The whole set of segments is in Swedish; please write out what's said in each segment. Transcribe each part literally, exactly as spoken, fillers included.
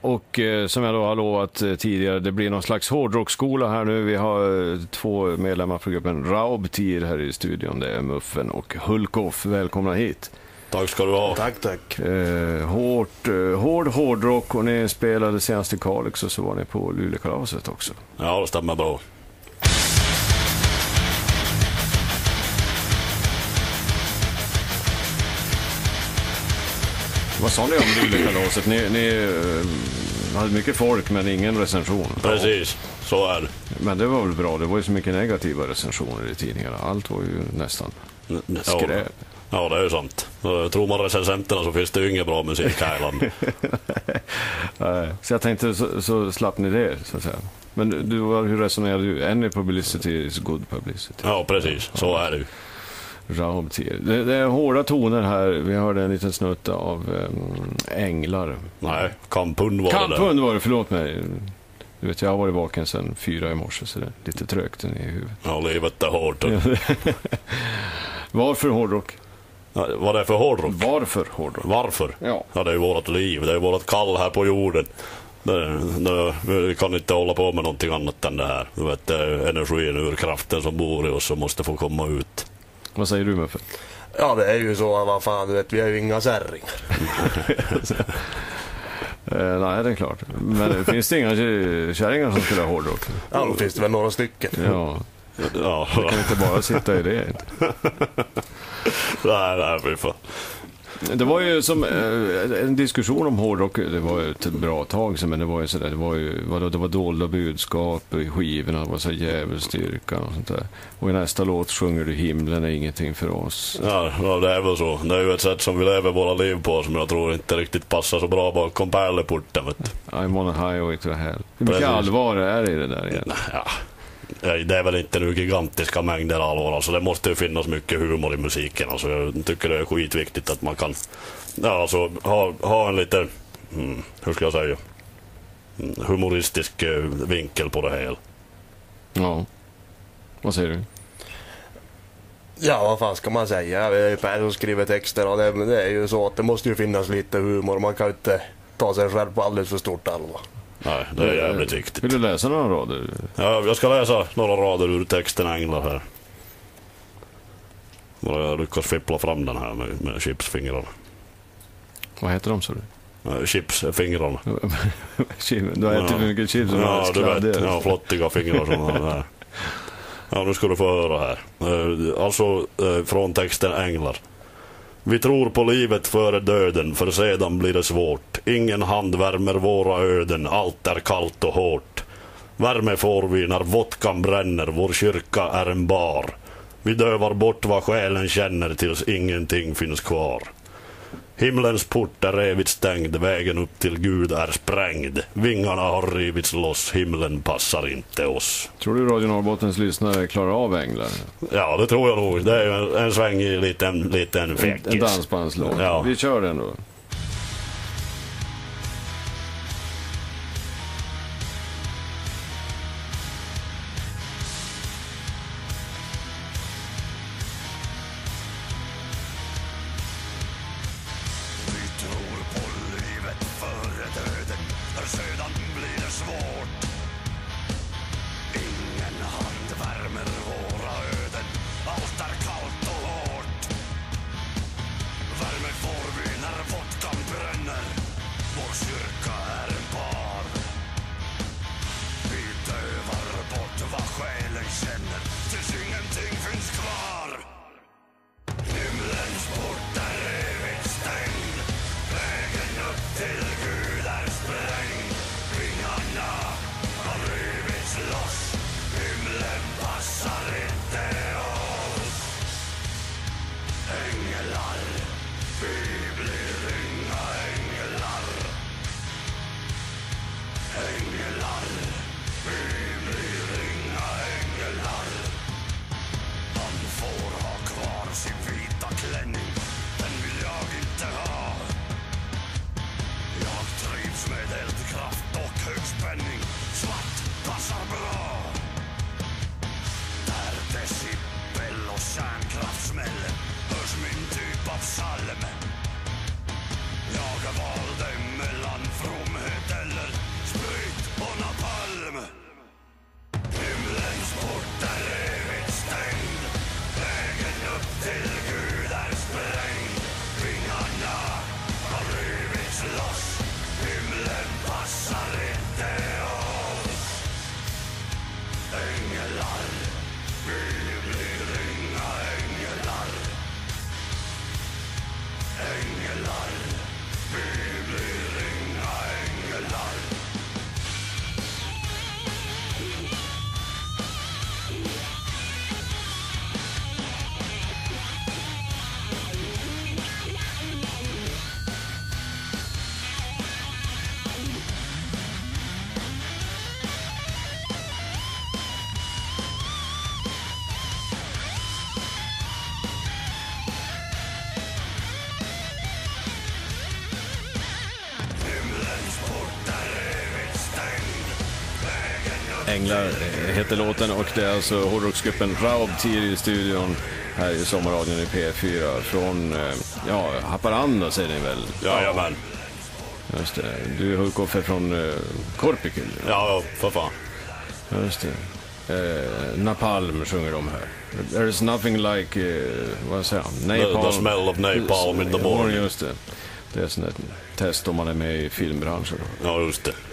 Och eh, som jag då har lovat eh, tidigare, det blir någon slags hårdrockskola här nu. Vi har eh, två medlemmar för gruppen Raubtier här i studion. Det är Muffen och Hulkoff. Välkomna hit. Tack ska du ha. Tack, tack. Eh, hårt, eh, hård hårdrock, och ni spelade senast i Kalix och så var ni på Luleåkalaset också. Ja, det stämmer bra. Vad sa ni om Luleåkalaset? Ni, ni eh, hade mycket folk men ingen recension. Precis, så är det. Men det var väl bra, det var ju så mycket negativa recensioner i tidningarna. Allt var ju nästan skräp. Ja, det är ju sant. Tror man recensenterna så finns det ju ingen bra musik här i landet. Så jag tänkte så, så slapp ni det, så att säga. Men du, hur resonerade du? Any publicity is good publicity. Ja, precis. Så är det ju. Raubtier. Det, det är hårda toner här. Vi hörde en liten snutt av um, Änglar. Nej, Kampund var Kampund det Kampund var det, förlåt mig. Du vet, jag har varit vaken sedan fyra i morse, så det är lite trögt i huvudet. Ja, livet är hårt. Varför hårdrock? Ja, vad är det för hårdrock? Varför hårdrock? Varför? Ja. Ja, det är ju vårt liv. Det är vårt kall här på jorden. Det, det, vi kan inte hålla på med någonting annat än det här. Du vet, det är energin ur kraften som bor i oss som måste få komma ut. Vad säger du, Muffen? Ja, det är ju så, vad fan, du vet, vi är ju inga särringar. eh, nej, det är klart. Men finns det inga kärringar som spelar hårdrock? Ja, då finns det väl några stycken. Ja. Ja. Jag kan inte bara sitta i det. Nej, nej, vi får. Det var ju som eh, en diskussion om hårdrock. Det var ju ett bra tag sedan, men det var ju sådär, det var ju vadå, det var dolda budskap i skivorna, det var så djävulstyrka och sånt där. Och i nästa låt sjunger du himlen är ingenting för oss. Ja, ja, det är väl så. Det är ju ett sätt som vi lever våra liv på som jag tror inte riktigt passar så bra bakom pärleporten, vet du. I'm on a highway to hell. Hur mycket allvar är det i det där igen? Ja. Det är väl inte nu gigantiska mängder allvar, alltså det måste ju finnas mycket humor i musiken, alltså jag tycker det är skitviktigt att man kan, ja, alltså, ha, ha en lite, hmm, hur ska jag säga, humoristisk vinkel på det här. Ja, vad säger du? Ja, vad fan ska man säga? Vi är ju Per som skriver texter, och det, det är ju så att det måste ju finnas lite humor, man kan ju inte ta sig själv på alldeles för stort allvar. Nej, det är jävligt viktigt. Vill du läsa några rader? Ja, jag ska läsa några rader ur texten Änglar här. Jag lyckas fippla fram den här med, med chipsfingrarna. Vad heter de, så du? Chipsfingrarna. Du har ätit för mycket chips. Ja, du vet. Ja, flottiga fingrar som här. Ja, nu ska du få höra här. Alltså, från texten Änglar. Vi tror på livet före döden, för sedan blir det svårt. Ingen hand värmer våra öden, allt är kallt och hårt. Värme får vi när vodkan bränner, vår kyrka är en bar. Vi dövar bort vad själen känner tills ingenting finns kvar. Himlens port är evigt stängd, vägen upp till Gud är sprängd. Vingarna har rivits loss, himlen passar inte oss. Tror du Radio Norrbottens lyssnare klarar av Änglar? Ja, det tror jag nog. Det är en, en svängig liten, liten fäckis. En, en dansbandslåt. Ja. Vi kör den då. Värme får vi när vårt Änglar heter låten och det är alltså hårdrocksgruppen Raubtier i studion här i sommarradion i P fyra från ja, Haparanda säger ni väl? Jajamän. Just det. Du är Hulkoffer från uh, Korpikul. Ja, för fan. Just det. Uh, Napalm sjunger de här. There's nothing like, uh, vad säger han? Napalm. The, the smell of napalm in the morning. Just det. Det är sånt ett test om man är med i filmbranschen. Ja, just det.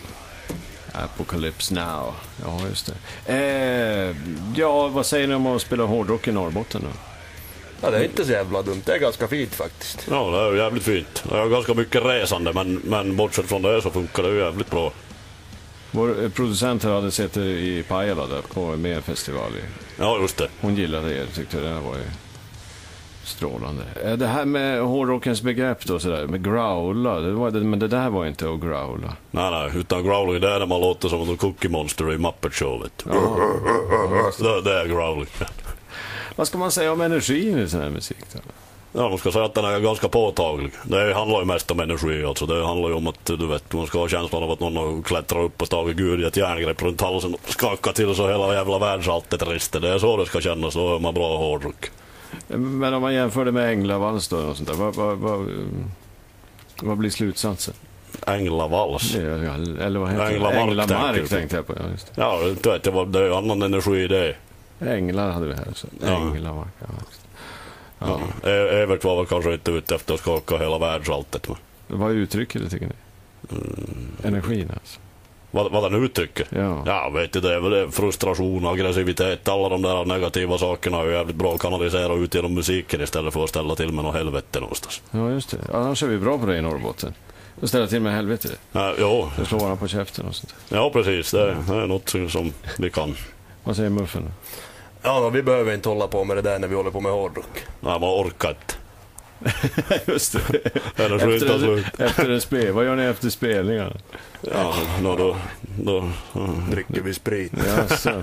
Apocalypse Now. Ja, just det. Eh, ja, vad säger ni om att spela hårdrock i Norrbotten då? Ja, det är inte så jävla dumt. Det är ganska fint faktiskt. Ja, det är jävligt fint. Det är ganska mycket resande, men, men bortsett från det så funkar det ju jävligt bra. Vår producent här hade sett det i Pajala där på med en festival. Ja, just det. Hon gillade det, tyckte det var ju strålande. Det här med hårdrockens begrepp då, sådär, med growla, det var, men det där var inte att growla. Nej, nej, utan growling det är när man låter som en Cookie Monster i Muppet Show, vet du. det, det är growling. Vad ska man säga om energin i sån här musik då? Ja, man ska säga att den är ganska påtaglig. Det handlar ju mest om energi, alltså. Det handlar ju om att, du vet, man ska ha känslan av att någon har klättrat upp och tagit Gud i ett järngrepp runt halsen och skakat till så hela jävla världsalltet rister. Det är så det ska kännas, då är man bra hårdrock. Men om man jämför det med Änglavals då och sånt där, vad, vad, vad, vad blir slutsatsen? Änglavals? Eller vad heter Änglamark, det? Änglamark tänkte jag på. Ja, just det. Ja, du vet, det, var, det är ju annan energi i det. Änglar hade vi här. Så. Ja. Änglamark, ja. Ja. Ja. Evert var väl kanske inte ute efter att skaka hela världsalltet. Men. Vad uttrycker det, tycker ni? Mm. Energin alltså. Vad, vad den uttrycker? Ja. Ja, vet du, det är väl det. Frustration, aggressivitet, alla de där negativa sakerna är ju jävligt bra att kanalisera ut genom musiken istället för att ställa till med något helvete någonstans. Ja, just det. Annars är vi bra på det i Norrbotten. Att ställa till med helvete. Ja, jo. Det slår varandra på käften och sånt. Ja, precis. Det, det är något som vi kan. Vad säger Muffen? Ja, vi behöver inte hålla på med det där när vi håller på med hårdrock. Nej, man orkar inte. Just det. Efter en, efter en spel. Vad gör ni efter spelningarna? Ja, då, då, då dricker vi sprit. Ja, så.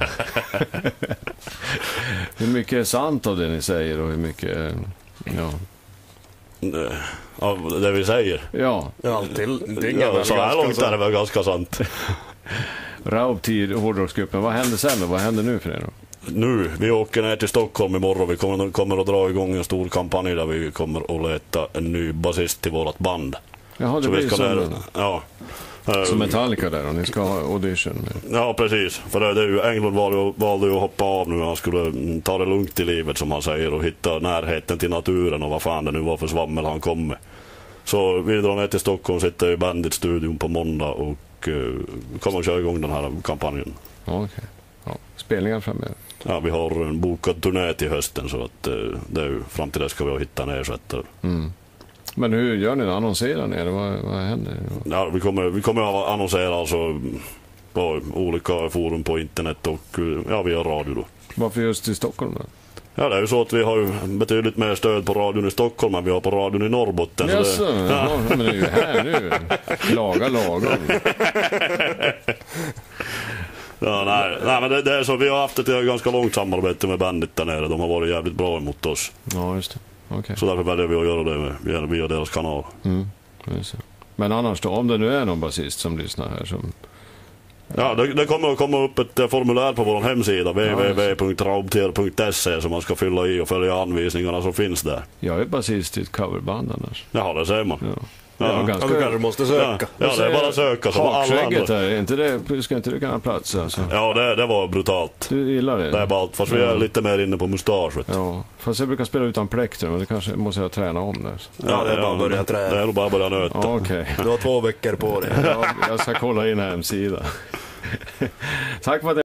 Hur mycket är sant av det ni säger och hur mycket, ja. Av det vi säger? Ja. Ja, alltid. Det ja, så här långt är det väl ganska sant. Raubtier, hårdrocksgruppen. Vad händer sen då? Vad händer nu för er då? Nu, vi åker ner till Stockholm imorgon. Vi kommer, kommer att dra igång en stor kampanj där vi kommer att leta en ny basist till vårt band. Jaha, det så blir vi ska som, där, ja. som Metallica där och ni ska ha audition. Ja, precis. För det, det är ju, Englund valde, valde ju att hoppa av nu. Han skulle ta det lugnt i livet som han säger och hitta närheten till naturen och vad fan det nu var för svammel han kom med. Så vi drar ner till Stockholm, sitter i Bandit-studion på måndag och uh, kommer att köra igång den här kampanjen. Okej. Okay. Ja, spelningar framöver. Ja, vi har en bokad turné till hösten så att uh, det är ju, fram till det ska vi hitta en ersättare. Mm. Men hur gör ni det? Annonserar ni? Eller vad, vad händer? Ja, vi kommer, vi kommer att annonsera alltså på olika forum på internet och ja, via radio då. Varför just i Stockholm då? Ja, det är ju så att vi har ju betydligt mer stöd på radion i Stockholm än vi har på radion i Norrbotten. Jaså, så det, ja. Men det är ju här nu. Klaga lagom. Ja, nej, nej, men det, det är så. Vi har haft ett ganska långt samarbete med Bandit där nere. De har varit jävligt bra emot oss. Ja, just det. Okay. Så därför väljer vi att göra det via, via deras kanal. Mm. Men annars då, om det nu är någon basist som lyssnar här som... Ja, det, det kommer att komma upp ett formulär på vår hemsida w w w punkt raubtier punkt s e som man ska fylla i och följa anvisningarna som finns där. Jag är basist i ett coverband annars. Ja, det säger man. Ja. Ja, ja, ganska... ja, du kanske måste söka. Ja, ja, det är bara att söka. Hakskägget här, är inte det, ska inte det kunna plats alltså? Ja, det, det var brutalt. Du gillar det? Det är bara, fast vi är lite mer inne på mustaschet. Ja, fast jag brukar spela utan plektrum, men det kanske måste jag träna om där. Ja, det är bara att börja träna. Det är bara att börja nöta. Ja, okay. Du har två veckor på dig. Ja, jag ska kolla in hemsidan. Tack för att